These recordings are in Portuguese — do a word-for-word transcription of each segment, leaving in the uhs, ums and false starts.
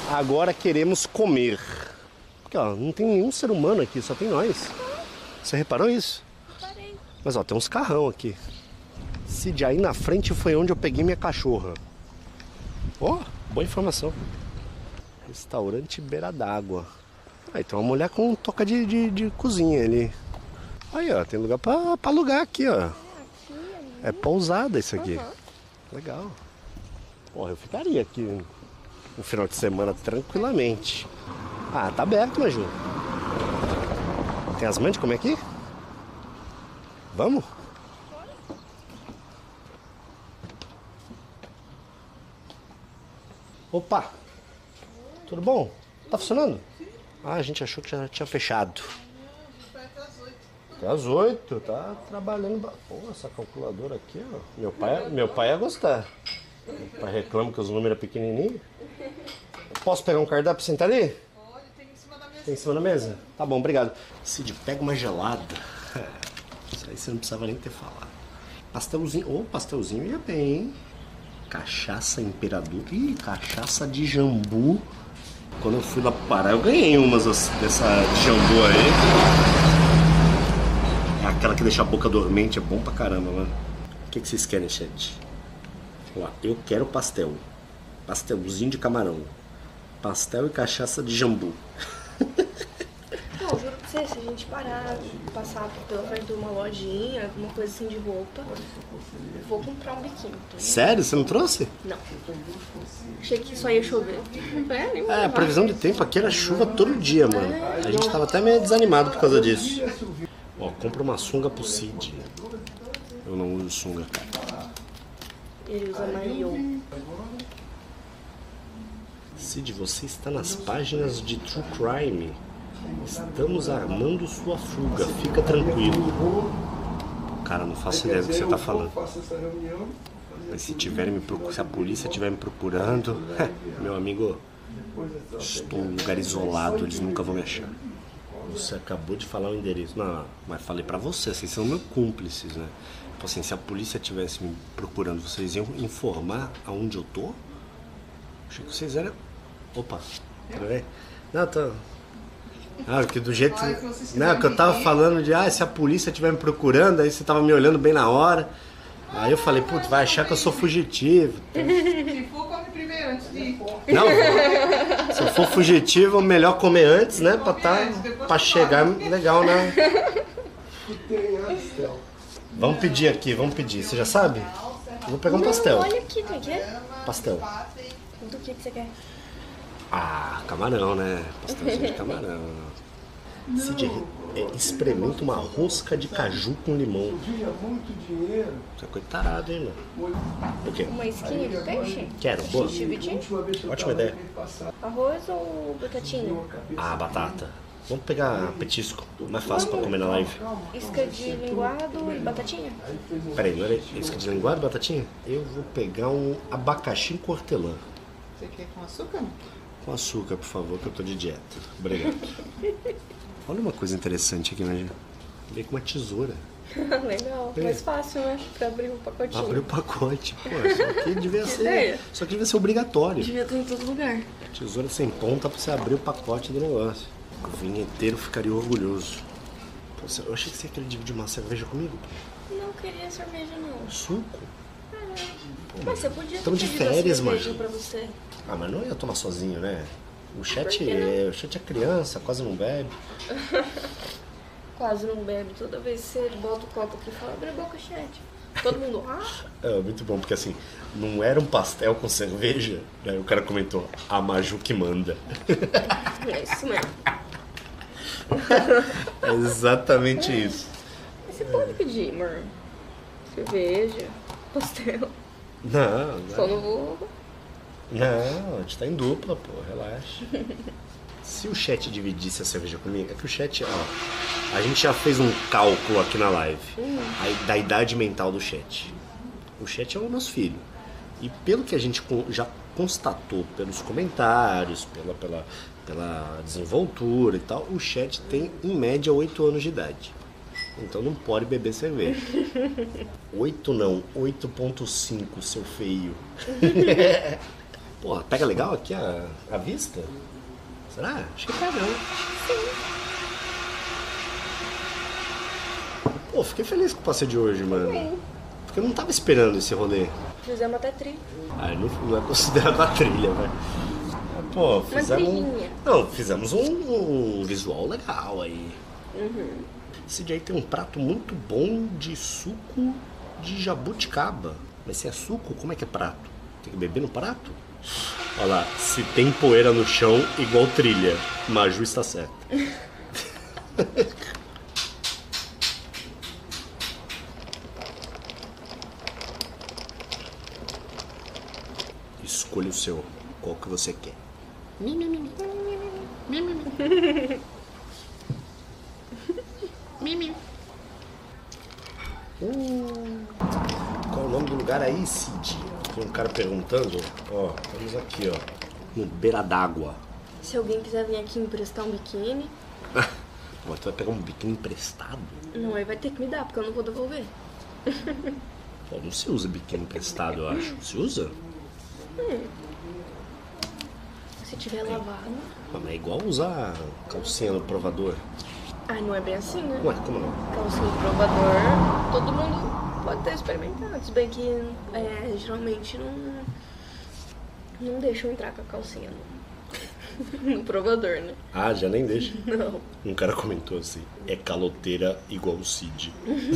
Agora queremos comer. Porque, ó, não tem nenhum ser humano aqui, só tem nós. Você reparou isso? Reparei. Mas, ó, tem uns carrão aqui. Cid, aí na frente foi onde eu peguei minha cachorra. Ó, oh, boa informação. Restaurante Beira d'Água. Aí tem uma mulher com toca de, de, de cozinha ali. Aí, ó, tem lugar pra, pra alugar aqui, ó. É pousada isso aqui. Uhum. Legal. Porra, eu ficaria aqui no final de semana tranquilamente. Ah, tá aberto, Maju. Tem as mães de comer aqui? Vamos? Opa! Tudo bom? Tá funcionando? Ah, a gente achou que já tinha fechado. Até às oito, tá trabalhando. Pô, essa calculadora aqui, ó. Meu pai, meu pai ia gostar. Meu pai reclama que os números é pequenininho. Posso pegar um cardápio e sentar ali? Pode, tem em cima da mesa. Tem em cima da mesa? Tá bom, obrigado. Cid, pega uma gelada. Isso aí você não precisava nem ter falado. Pastelzinho. Ô, oh, pastelzinho ia bem, hein? Cachaça Imperador. Ih, cachaça de jambu. Quando eu fui lá pro Pará, eu ganhei umas dessa de jambu aí. É aquela que deixa a boca dormente, é bom pra caramba, mano. O que, que vocês querem, chat? Ó, eu quero pastel. Pastelzinho de camarão. Pastel e cachaça de jambu. Não, juro pra você, se a gente parar, passar pela frente de uma lojinha, alguma coisa assim de roupa, eu vou comprar um biquíni. Tá? Sério? Você não trouxe? Não. Achei que só ia chover. É, é, a previsão de tempo aqui era chuva todo dia, mano. A gente tava até meio desanimado por causa disso. Ó, compra uma sunga pro Cid. Eu não uso sunga, cara. Ele usa maiô. Cid, você está nas páginas de True Crime. Estamos armando sua fuga. Fica tranquilo. Cara, não faço ideia do que você tá falando. Mas se, tiver me procur... se a polícia estiver me procurando, meu amigo, estou em um lugar isolado, eles nunca vão me achar. Você acabou de falar o endereço. Não, mas falei pra você, vocês são meus cúmplices, né? Tipo assim, se a polícia estivesse me procurando, vocês iam informar aonde eu tô? Achei que vocês eram... Opa, tudo bem? Não, tô... Ah, que do jeito... Não, que eu tava falando de... Ah, se a polícia estiver me procurando, aí você tava me olhando bem na hora. Aí eu falei, putz, vai achar que eu sou fugitivo. Se for, come primeiro antes de ir. Não, se eu for fugitivo, é melhor comer antes, né? Pra, tá, pra chegar legal, né? Vamos pedir aqui, vamos pedir. Você já sabe? Eu vou pegar um pastel. Olha aqui, tem que Pastel. Do que, que você quer? Ah, camarão, né? Pastelzinho de camarão. Cid, é, experimenta uma rosca de caju com limão. Você é coisa tarada, hein, mano? O quê? Uma skin de peixe? Quero, boa. Dividir? Ótima ideia. Arroz ou batatinha? Ah, batata. Vamos pegar petisco. Mais fácil pra comer na live. Isca de linguado e batatinha? Peraí, não era isca de linguado e batatinha? Eu vou pegar um abacaxi com hortelã. Você quer com açúcar? Com açúcar, por favor, que eu tô de dieta. Obrigado. Olha uma coisa interessante aqui, né? Veio com uma tesoura. Legal, É. mais fácil, né? Pra abrir o pacotinho. Abrir o pacote. Pô, isso aqui devia Que ser. ideia. Isso aqui devia ser obrigatório. Devia ter em todo lugar. Tesoura sem ponta pra você abrir o pacote do negócio. O vinheteiro ficaria orgulhoso. Pô, eu achei que você ia querer dividir uma cerveja comigo. Não queria cerveja, não. Suco? Pô, Mas você podia ter Estamos de pedido a férias, cerveja mano. pra você. Ah, mas não ia tomar sozinho, né? O chat, Por que não? é, o chat é criança, quase não bebe. Quase não bebe. Toda vez que você bota o copo aqui e fala, abre a boca, chat. Todo mundo, ah, É muito bom, porque assim, não era um pastel com cerveja. Aí o cara comentou, a Maju que manda. é isso mesmo. É exatamente isso. Mas você pode pedir, amor. Cerveja, pastel. Não, não. Só não vou... Não, a gente tá em dupla, pô, relaxa. Se o chat dividisse a cerveja comigo, é que o chat, ó, a gente já fez um cálculo aqui na live Hum. aí, da idade mental do chat. O chat é o nosso filho. E pelo que a gente con- já constatou pelos comentários, pela, pela, pela desenvoltura e tal, o chat tem em média oito anos de idade. Então não pode beber cerveja. oito não, oito ponto cinco, seu feio. Pô, pega legal aqui a, a vista? Será? Acho que pega, né? Pô, fiquei feliz com o passeio de hoje, mano. Também. Porque eu não tava esperando esse rolê. Fizemos até trilha. Ah, não, não é considerado a trilha, velho. Pô, fizemos. trilhinha. Não, fizemos um, um visual legal aí. Uhum. Esse dia aí tem um prato muito bom de suco de jabuticaba. Mas se é suco, como é que é prato? Tem que beber no prato? Olha lá, se tem poeira no chão, igual trilha. Maju está certa. Escolha o seu. Qual que você quer? Hum, qual é o nome do lugar aí, Cid? Tem um cara perguntando. Ó, estamos aqui, ó. No beira d'água. Se alguém quiser vir aqui emprestar um biquíni, Pô, tu vai pegar um biquíni emprestado? não, aí vai ter que me dar, porque eu não vou devolver. Pô, não se usa biquíni emprestado, eu acho. Se usa? Se tiver lavado. Ah, mas é igual usar calcinha no provador. Ai, não é bem assim, né? Ué, como não? Calcinha de provador, todo mundo pode ter experimentado. Se bem que é, geralmente não, não deixam entrar com a calcinha no, no provador, né? Ah, já nem deixa. Não. Um cara comentou assim, é caloteira igual o Cid.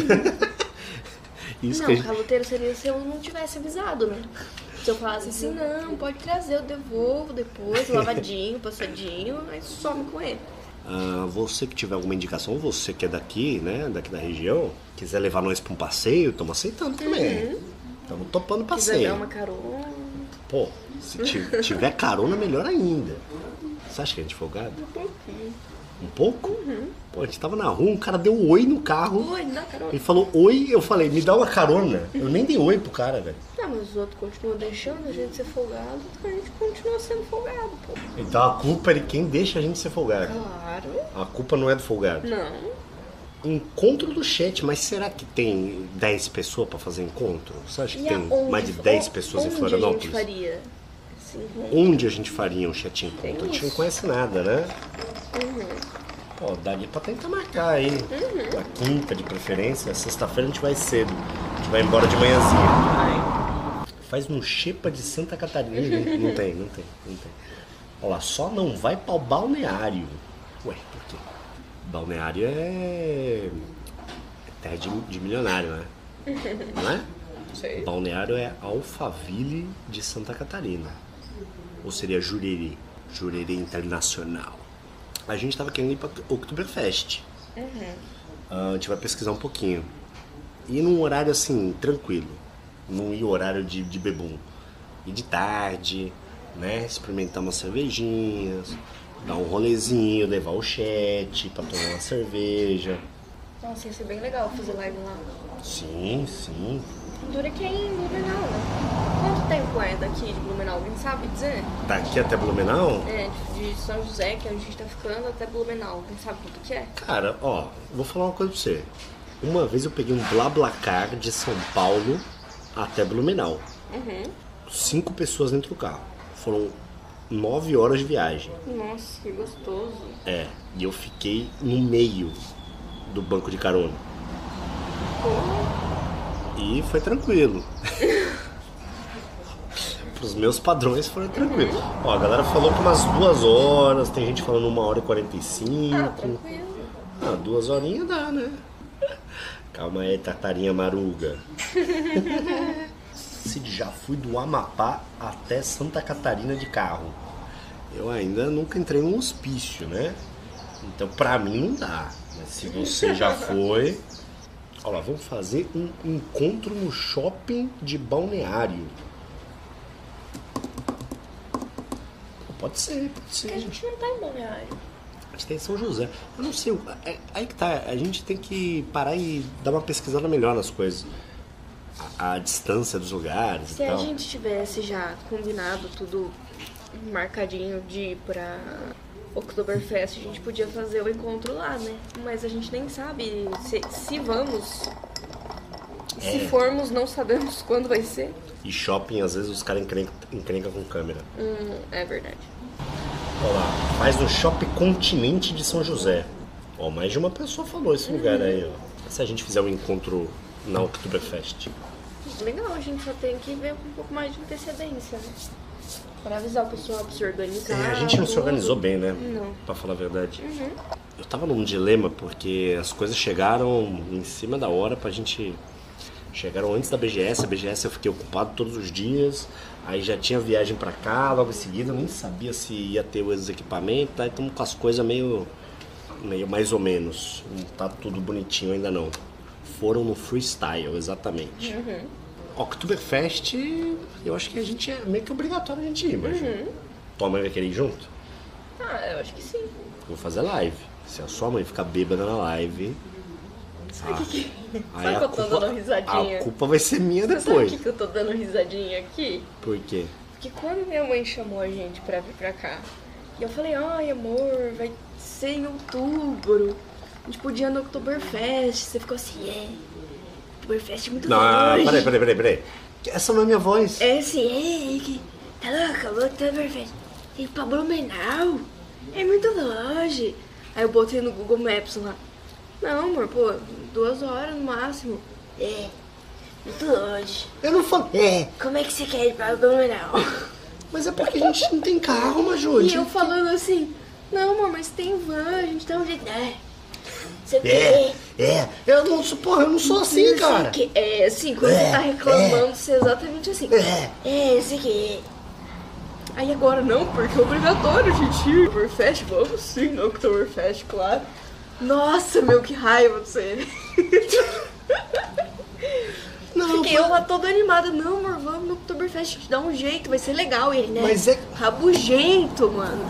Isso Não, que a gente... caloteiro seria se eu não tivesse avisado, né? Se eu falasse assim, não, pode trazer, eu devolvo depois, lavadinho, passadinho, aí some com ele. Ah, você que tiver alguma indicação, você que é daqui, né, daqui da região, quiser levar nós pra um passeio, estamos aceitando também. Estamos topando Quiser passeio. dar uma carona. Pô, se ti- tiver carona, melhor ainda. Você acha que a gente é folgado? Um pouquinho. Um pouco? Pô, a gente tava na rua, um cara deu um oi no carro. Oi, dá carona. Ele falou oi, eu falei, me dá uma carona. Eu nem dei oi pro cara, velho. Ah, mas os outros continuam deixando a gente ser folgado, a gente continua sendo folgado, pô. Então a culpa é de quem deixa a gente ser folgado. Claro. A culpa não é do folgado. Não. Encontro do chat, mas será que tem dez pessoas pra fazer encontro? Você acha que E tem aonde- mais de dez pessoas em onde Florianópolis? a gente faria esse encontro? Onde a gente faria um chat encontro? Tem A gente não isso. conhece nada, né? Uhum. Pô, daria pra tentar marcar aí. Uhum. Na quinta, de preferência. Sexta-feira a gente vai cedo. A gente vai embora de manhãzinha. Ai. Faz no Xepa de Santa Catarina. Não, não tem, não tem, não tem. Olha lá, só não vai para o balneário. Ué, por quê? Balneário é, é terra de, de milionário, né? Não é? Sei. Balneário é Alphaville de Santa Catarina. Ou seria Jurerê. Jurerê Internacional. A gente tava querendo ir para Oktoberfest. Uhum. Ah, a gente vai pesquisar um pouquinho. E num horário assim, tranquilo. Não ir horário de, de bebum. Ir de tarde, né? Experimentar umas cervejinhas, dar um rolezinho, levar o chat pra tomar uma cerveja. Nossa, ia ser bem legal fazer live lá. Sim, sim. Dura que é em Blumenau, né? Quanto tempo é daqui de Blumenau? Alguém sabe dizer? Daqui até Blumenau? É, de, de São José, que a gente tá ficando, até Blumenau. Alguém sabe quanto que é? Cara, ó, vou falar uma coisa pra você. Uma vez eu peguei um BlaBlaCar de São Paulo até Blumenau. Uhum. Cinco pessoas dentro do carro. Foram nove horas de viagem. Nossa, que gostoso. É, e eu fiquei no meio do banco de carona. E foi tranquilo. Pros meus padrões foi tranquilo. Ó, a galera falou que umas duas horas, tem gente falando uma hora e quarenta e cinco. Ah, tranquilo. Ah, duas horinhas dá, né? Calma aí, Tatarinha Maruga. Cid, já fui do Amapá até Santa Catarina de carro. Eu ainda nunca entrei num hospício, né? Então pra mim não dá. Mas se você já foi... Olha lá, vamos fazer um encontro no shopping de Balneário. Pode ser, pode ser. Porque a gente não tá em Balneário. A gente tem São José. Eu não sei, é, aí que tá. A gente tem que parar e dar uma pesquisada melhor nas coisas. A, a distância dos lugares Se e a tal. gente tivesse já combinado tudo marcadinho de ir pra Oktoberfest, a gente podia fazer o encontro lá, né? Mas a gente nem sabe se, se vamos Se formos, não sabemos quando vai ser. E shopping, às vezes, os caras encrencam encrenca com câmera. Hum, é verdade. Olha lá, faz no Shopping Continente de São José. Ó, mais de uma pessoa falou esse lugar aí, ó. Se a gente fizer um encontro na Oktoberfest. Legal, a gente só tem que ver com um pouco mais de antecedência, né? Pra avisar o pessoal pra se organizar. É, a gente não tudo. se organizou bem, né? Não. Pra falar a verdade. Uhum. Eu tava num dilema porque as coisas chegaram em cima da hora pra gente... Chegaram antes da B G S, a B G S eu fiquei ocupado todos os dias. Aí já tinha viagem pra cá, logo em seguida eu nem sabia se ia ter os equipamentos. Aí estamos com as coisas meio... Meio mais ou menos. Não tá tudo bonitinho ainda não. Foram no freestyle, exatamente. Uhum. Oktoberfest, eu acho que a gente é meio que obrigatório a gente ir, mas Uhum. tua mãe vai querer ir junto? Ah, eu acho que sim. Vou fazer live. Se a sua mãe ficar bêbada na live, Sabe o que que... aí Sabe a que eu tô culpa, dando risadinha? a culpa vai ser minha Você sabe depois. por que que eu tô dando risadinha aqui? Por quê? Porque quando minha mãe chamou a gente pra vir pra cá, e eu falei, ai amor, vai ser em outubro, a gente podia ir no Oktoberfest, você ficou assim, é, Oktoberfest é muito Não, longe. peraí, peraí, peraí, peraí. Essa não é minha voz. É assim, é, que, tá louca, o Oktoberfest, tem pra Blumenau, é muito longe. Aí eu botei no Google Maps lá, não amor, pô, duas horas no máximo. É, muito longe. Eu não falei. É, Como é que você quer ir pra Blumenau? mas é porque a gente não tem carro, Maju. E eu falando assim, não, amor, mas tem van, a gente dá um jeito. É. Você É, é. Eu não sou, porra, eu não sou assim, cara. Que, é, assim, quando É, você tá reclamando, você é exatamente assim. É. É, esse aqui. Aí agora não, porque é obrigatório a gente ir no Oktoberfest. Vamos sim no Oktoberfest, claro. Nossa, meu, que raiva de você. Não, Fiquei eu lá toda animada. Não, amor, vamos no Oktoberfest, a gente dá um jeito, vai ser legal. E ele, né? Mas é- Rabugento, mano.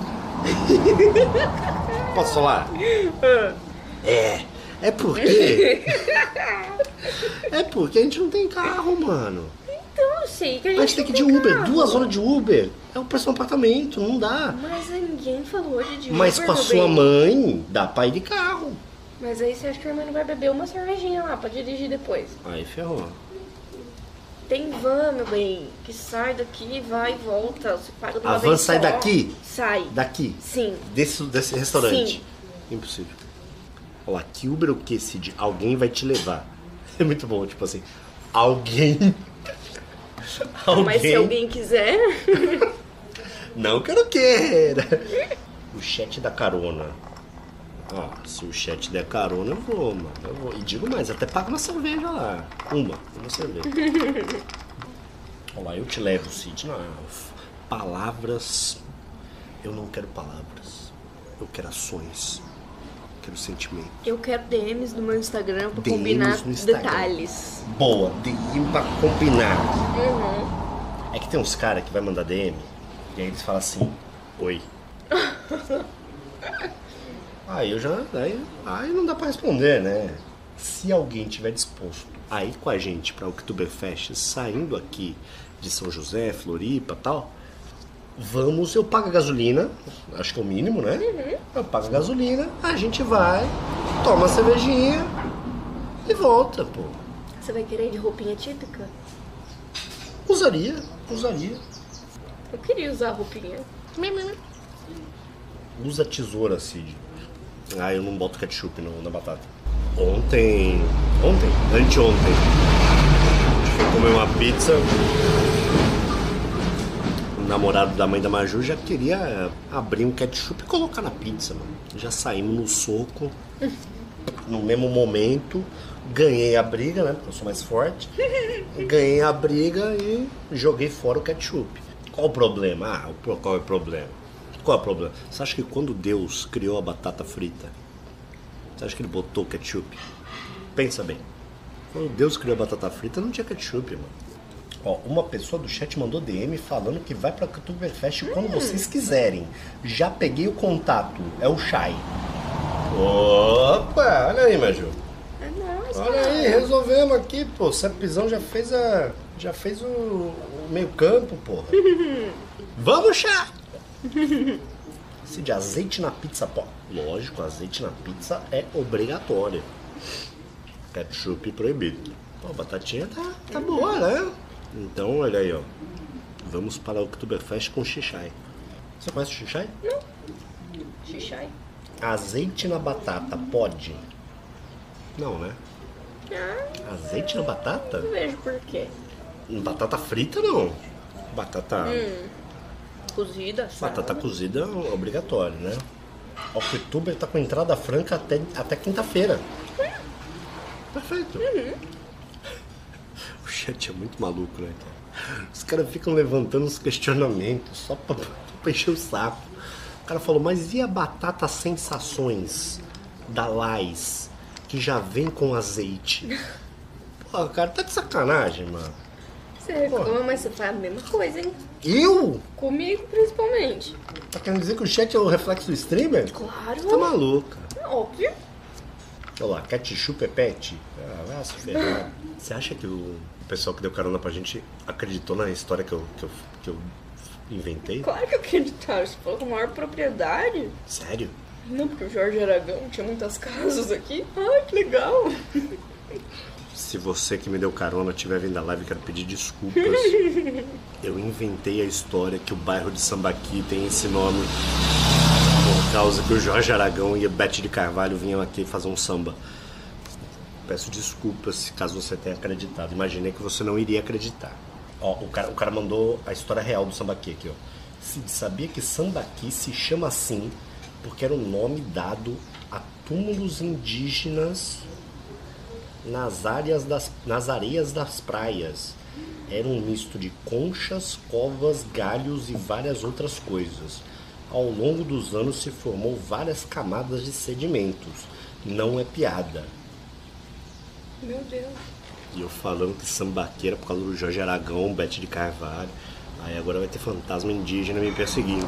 posso falar? É. É porque. É porque a gente não tem carro, mano. Então eu sei que a A gente, gente tem que ir não de Uber. carro. Duas horas de Uber. É o preço do apartamento, não dá. Mas ninguém falou hoje de Mas Uber, com a meu sua bem. mãe, dá pra ir de carro. Mas aí você acha que a irmã não vai beber uma cervejinha lá pra dirigir depois? Aí ferrou. Tem van, meu bem, que sai daqui, vai e volta. Você paga de uma A van vez sai só. daqui? Sai. Daqui. Sim. Desse, desse restaurante. Sim. Impossível. Olha lá, que Uber o que, Cid? Alguém vai te levar. É muito bom, tipo assim. Alguém. alguém. Mas se alguém quiser. Não que eu não queira. O chat da carona. Ó, se o chat der carona, eu vou, mano. Eu vou. E digo mais, até pago uma cerveja lá. Uma, uma cerveja. Olha lá, eu te levo, Cid. Não, palavras. Eu não quero palavras. Eu quero ações. Eu quero sentimento. Eu quero D Ms no meu Instagram pra D Ms combinar no Instagram. detalhes. Boa, D M pra combinar. Uhum. É que tem uns caras que vai mandar D M e aí eles falam assim, oi. Aí eu já. Aí, aí não dá pra responder, né? Se alguém tiver disposto a ir com a gente pra Oktoberfest, saindo aqui de São José, Floripa e tal, vamos, eu pago a gasolina, acho que é o mínimo, né? Uhum. Eu pago a gasolina, a gente vai, toma uma cervejinha e volta, pô. Você vai querer ir de roupinha típica? Usaria, usaria. Eu queria usar a roupinha. Usa tesoura, Cid. Ah, eu não boto ketchup no, na batata. Ontem. Ontem? Anteontem. A gente foi comer uma pizza. O namorado da mãe da Maju já queria abrir um ketchup e colocar na pizza, mano. Já saímos no soco. No mesmo momento. Ganhei a briga, né? Porque eu sou mais forte. Ganhei a briga e joguei fora o ketchup. Qual o problema? Ah, o- qual é o problema? Qual é o problema? Você acha que quando Deus criou a batata frita, você acha que ele botou ketchup? Pensa bem. Quando Deus criou a batata frita, não tinha ketchup, mano. Ó, uma pessoa do chat mandou D M falando que vai pra Oktoberfest quando vocês quiserem. Já peguei o contato. É o Shai. Opa, olha aí, Maju. Ah, não, Olha aí, resolvemos aqui, pô. O Cepizão já fez a. Já fez o, o meio campo, porra. Vamos, chá! Se de azeite na pizza, pô. Lógico, azeite na pizza é obrigatório. Ketchup proibido. Pô, a batatinha tá, tá boa, né? Então, olha aí, ó. Vamos para o Oktoberfest com Xixai. Você conhece o Xixai? Não. Xixai. Azeite na batata, pode? Não, né? Ah, Azeite na batata? não vejo por quê. Batata frita, não. Batata... Hum. Cozida, sabe? Batata cozida é obrigatório, né? O Oktober tá com entrada franca até, até quinta-feira. Perfeito. Uhum. O chat é muito maluco, né, cara? Os caras ficam levantando uns questionamentos só pra, pra encher o saco. O cara falou, mas e a batata sensações da Lais, que já vem com azeite? Pô, cara, tá de sacanagem, mano. Você reclama, mas você faz a mesma coisa, hein? Eu? Comigo, principalmente. Tá querendo dizer que o chat é o reflexo do streamer? Claro. Tá maluca. Óbvio. Olha lá, ketchup é pet? Ah, vai se ferrar. Você acha que o pessoal que deu carona pra gente acreditou na história que eu, que eu, que eu inventei? Claro que eu acreditava. Você falou com maior propriedade. Sério? Não, porque o Jorge Aragão tinha muitas casas aqui. Ai, que legal. Se você que me deu carona tiver vindo da live, quero pedir desculpas. Eu inventei a história que o bairro de Sambaqui tem esse nome por causa que o Jorge Aragão e a Beth de Carvalho vinham aqui fazer um samba. Peço desculpas caso você tenha acreditado. Imaginei que você não iria acreditar. Ó, o cara, o cara mandou a história real do Sambaqui aqui, ó. Cid, sabia que Sambaqui se chama assim porque era o nome dado a túmulos indígenas nas, áreas das, nas areias das praias. Era um misto de conchas, covas, galhos e várias outras coisas. Ao longo dos anos se formou várias camadas de sedimentos. Não é piada. Meu Deus. E eu falando que Sambaqui era por causa do Jorge Aragão, Beth de Carvalho. Aí agora vai ter fantasma indígena me perseguindo.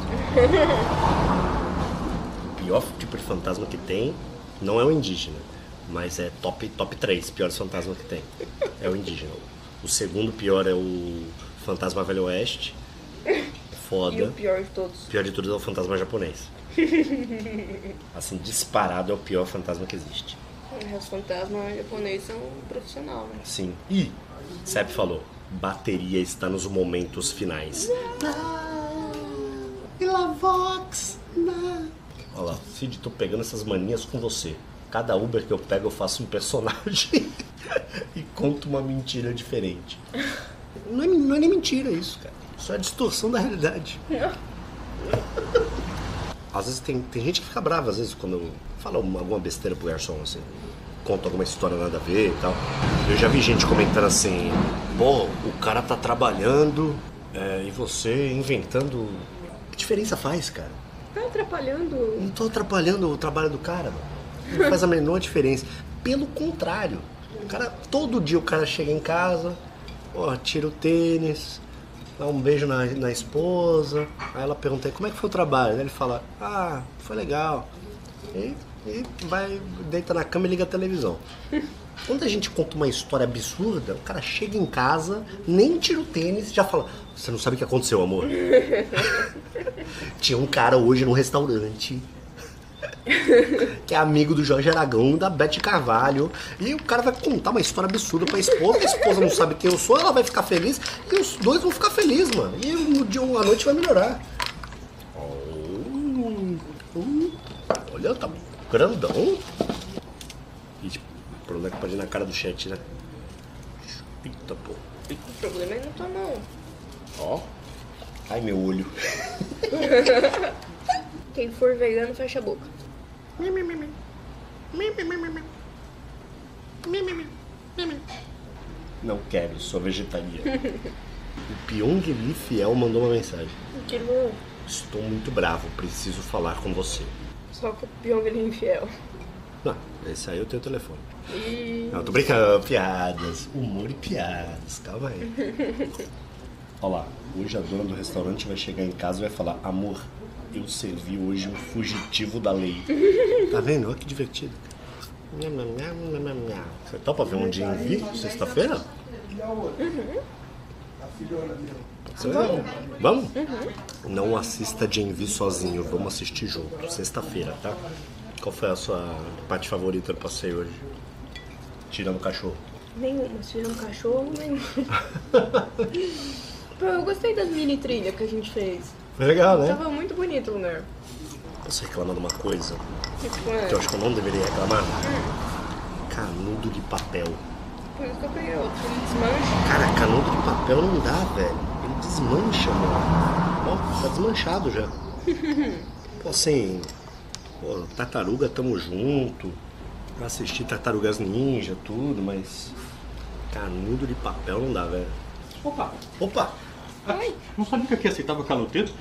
O pior tipo de fantasma que tem não é o indígena, mas é top, top três piores fantasmas que tem. É o indígena. O segundo pior é o fantasma Velho Oeste. Foda. E o pior de todos. O pior de todos é o fantasma japonês. Assim, disparado é o pior fantasma que existe. Os fantasmas japoneses são profissional, né? Sim. E Sepp falou, bateria está nos momentos finais. Pela Vox. Olha lá, Cid, tô pegando essas manias com você. Cada Uber que eu pego eu faço um personagem e conto uma mentira diferente. Não é, não é nem mentira isso, cara. Isso é a distorção da realidade. Às vezes tem, tem gente que fica brava, às vezes, quando eu falo uma, alguma besteira pro garçom, assim. Conto alguma história nada a ver e tal. Eu já vi gente comentando assim, pô, o cara tá trabalhando é, e você inventando. Que diferença faz, cara? Tá atrapalhando. Não tô atrapalhando o trabalho do cara, mano. Não faz a menor diferença. Pelo contrário, o cara, todo dia o cara chega em casa, ó, tira o tênis, dá um beijo na, na esposa. Aí ela pergunta, como é que foi o trabalho? Aí ele fala, ah, foi legal. E, e vai, deita na cama e liga a televisão. Quando a gente conta uma história absurda, o cara chega em casa, nem tira o tênis e já fala, você não sabe o que aconteceu, amor? Tinha um cara hoje no restaurante que é amigo do Jorge Aragão, da Beth Carvalho, e o cara vai contar uma história absurda pra esposa, a esposa não sabe quem eu sou, ela vai ficar feliz, e os dois vão ficar felizes, mano. E no dia, a noite vai melhorar. Oh, oh, olha, tá grandão. E tipo, o problema é que pode ir na cara do chat, né? Eita, pô. O problema é na tua mão. Ó. Ai, meu olho. Quem for vegano, fecha a boca. Não quero, sou vegetariano. O Pyong Lee Fiel mandou uma mensagem. Que bom. Estou muito bravo, preciso falar com você. Só com o Pyong ele é infiel. Não, esse aí eu tenho o telefone. E... Não, tô brincando, piadas. Humor e piadas, calma aí. Olha lá, hoje a dona do restaurante vai chegar em casa e vai falar, amor, eu servi hoje um fugitivo da lei. Tá vendo? Olha que divertido. Você topa ver um dia em vi, sexta-feira? Uhum. Você vai? Vamos? Uhum. Não assista Gen V sozinho, vamos assistir junto. Sexta-feira, tá? Qual foi a sua parte favorita do passeio hoje? Tirando o cachorro. Nenhuma, se tiver um cachorro, nenhuma. Pô, eu gostei das mini trilhas que a gente fez. Foi legal, né? Tava muito bonito o lugar. Posso reclamar de uma coisa Que foi? que eu acho que eu não deveria reclamar? Canudo de papel. Por isso que eu peguei outro. Ele desmancha. Cara, canudo de papel não dá, velho. Ele desmancha, mano. Ó, tá desmanchado já. Pô, assim, pô, tartaruga, tamo junto. Pra assistir Tartarugas Ninja, tudo, mas canudo de papel não dá, velho. Opa! Opa! Oi. Não sabia que aqui aceitava caloteiro?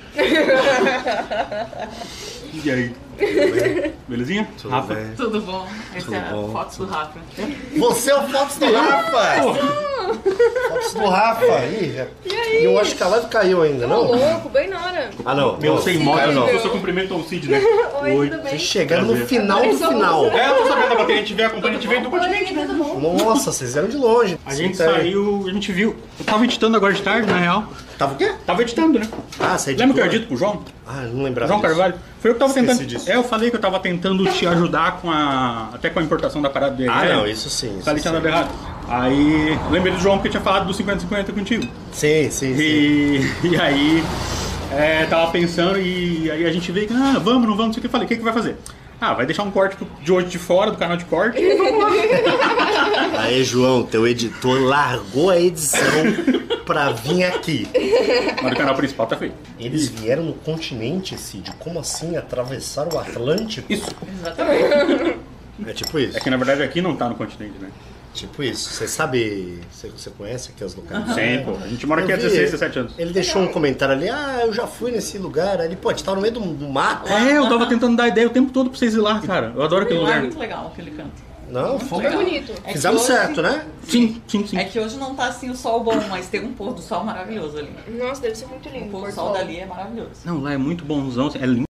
E aí? Belezinha? Tudo Rafa? bem. Tudo bom? Essa Tudo é a bom, foto do Rafa. Você é o Fotos do Rafa! Fotos do Rafa! Ih, já... E aí? eu acho que a live caiu ainda, Ô, não? louco, bem na hora. Ah, não. Meu, não, sem não moto, caiu, não. eu só cumprimento o Cid, né? Oi, tudo bem? Vocês chegaram no Prazer. final do final. É, eu tô sabendo da bateria, a gente vê, acompanha, a gente veio do continente, né? Tudo bom? Nossa, vocês vieram de longe. A gente Senta aí. saiu, a gente viu. Eu tava editando agora de tarde, na real. Tava o quê? Tava editando, né? Ah, você Lembra que eu edito pro João? Ah, não lembrava João disso. Carvalho? Foi eu que tava Esqueci tentando. disso. É, eu falei que eu tava tentando te ajudar com a. Até com a importação da parada dele. Ah, né? não, isso sim. Isso Falei que tinha sim. dado errado. Aí, lembrei do João porque tinha falado do cinquenta cinquenta contigo. Sim, sim, sim. E, e aí, é, tava pensando e aí a gente veio que, ah, vamos, não vamos, não sei o que. Eu falei, o que, que vai fazer? Ah, vai deixar um corte de hoje de fora, do canal de corte. E vamos lá. Aí, João, teu editor largou a edição pra vir aqui. Mas o canal principal tá feito. Eles vieram no continente, Cid. Como assim? Atravessaram o Atlântico? Isso. Exatamente. É tipo isso. É que na verdade aqui não tá no continente, né? Tipo isso. Você sabe... Você, você conhece aqui as localidades? Sim, pô. A gente mora aqui Eu há vi, dezesseis, dezessete anos. Ele deixou um comentário ali. Ah, eu já fui nesse lugar. Aí ele, pô, a gente tava no meio do, do mato. É, eu tava tentando dar ideia o tempo todo pra vocês ir lá, cara. Eu adoro aquele Lá é lugar. muito legal aquele canto. Não, foi. Foi bonito. É que Fizemos hoje- certo, né? Sim, sim, sim. É que hoje não tá assim o sol bom, mas tem um pôr do sol maravilhoso ali. Nossa, deve ser muito O lindo. pôr do Porto sol Sol. dali é maravilhoso. Não, lá é muito bonzão, é lindo.